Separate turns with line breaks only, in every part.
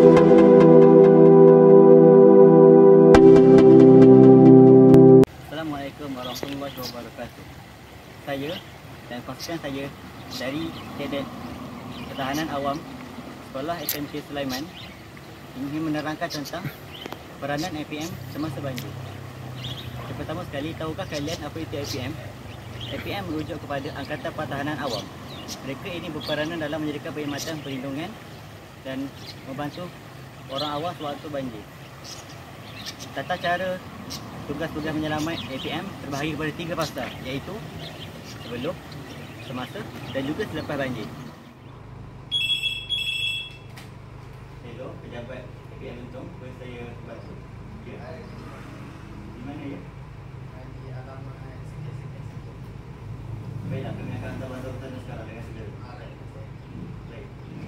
Assalamualaikum warahmatullahi wabarakatuh. Saya dan pasukan saya dari Kadet Pertahanan Awam Sekolah SMK Sulaiman ingin menerangkan tentang peranan APM semasa banjir. Pertama sekali, tahukah kalian apa itu APM? APM merujuk kepada Angkatan Pertahanan Awam. Mereka ini berperanan dalam menyediakan perkhidmatan perlindungan dan membantu orang awam sewaktu banjir. Tata cara tugas-tugas menyelamat APM terbahagi kepada 3 fasa, iaitu sebelum, semasa dan juga selepas banjir. Hello, pejabat APM Untung, boleh saya bantu? Ya. Di mana ya?
Di alamat sikit-sikit.
Baiklah, kami akan hantar bantuan sekarang dengan segera. Baik.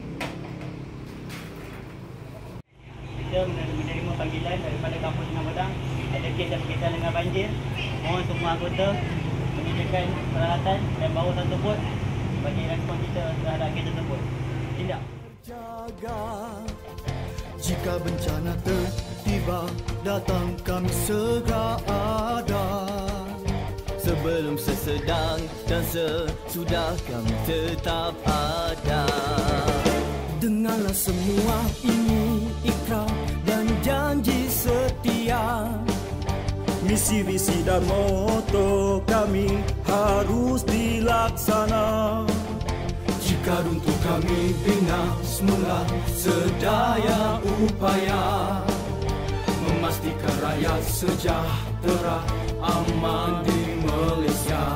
Kita menerima panggilan daripada kampus Tengah Padang. Ada kes yang berkaitan dengan banjir. Mohon semua anggota menyediakan peralatan dan bawa satu bot bagi respon kita terhadap kes tersebut. Tindak.
Jaga jika bencana tertiba, datang kami segera ada. Sebelum, sesedang dan sesudah kami tetap ada. Dengarlah semua ini ikrar dan janji setia. Misi, visi dan moto kami harus dilaksana. Jika runtuh kami bina semula sedaya upaya, memastikan rakyat sejahtera aman di Malaysia.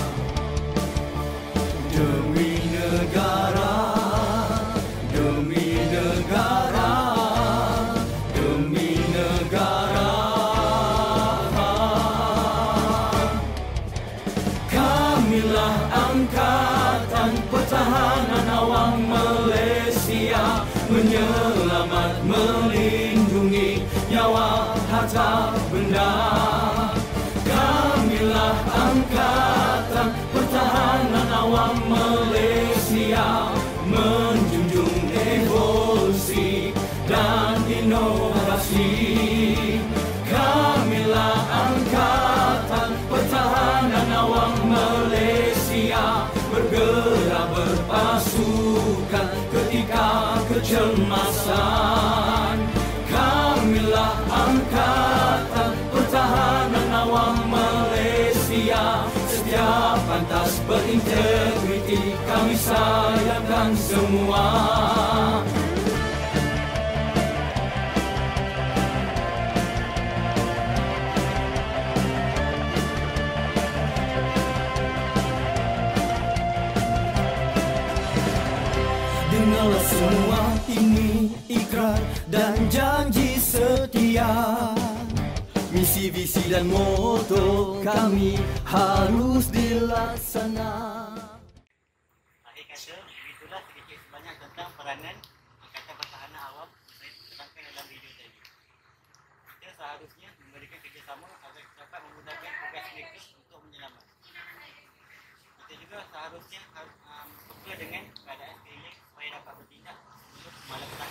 Demi negara, demi negara, demi negara, kamilah Angkatan Pertahanan Awam Malaysia, menyelamat, melindungi nyawa, harta, benda. Kamilah Angkatan Pertahanan Awam Malaysia, menjunjung evolusi dan inovasi. Kamilah Angkatan Pertahanan Awam Malaysia, bergerak berpasukan ketika kecemasan. Kamilah Angkatan Pertahanan Awam Malaysia, setiap pantas berintegriti, kami sayangkan semua. Dengarlah semua ini ikrar dan janji setia. Misi, visi dan moto kami harus dilaksana.
Akhir kata, itulah sedikit sebanyak tentang peranan Angkatan Pertahanan Awam saya terangkan dalam video tadi. Kita seharusnya memberikan kerjasama agar dapat memudahkan tugas mereka untuk menyelamat. Kita juga seharusnya peka dengan keadaan sekeliling supaya dapat bertindak sebelum malapetaka.